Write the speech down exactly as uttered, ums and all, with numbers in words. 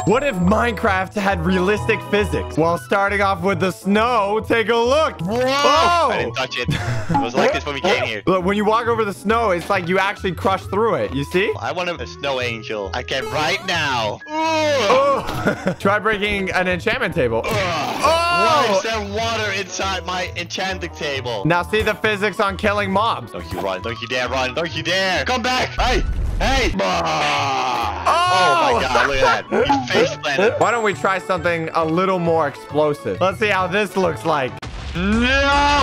What if Minecraft had realistic physics? Well, starting off with the snow, take a look. Whoa! Oh! I didn't touch it. It was like this when we came here. Look, when you walk over the snow, it's like you actually crush through it. You see? I want a snow angel. I can right now. Oh. Try breaking an enchantment table. Why Oh! is there water inside my enchanting table? Now see the physics on killing mobs. Don't you run. Don't you dare run. Don't you dare. Come back. Hey. Hey. Oh, Oh my god, look at that. You face planted. Why don't we try something a little more explosive? Let's see how this looks like. No!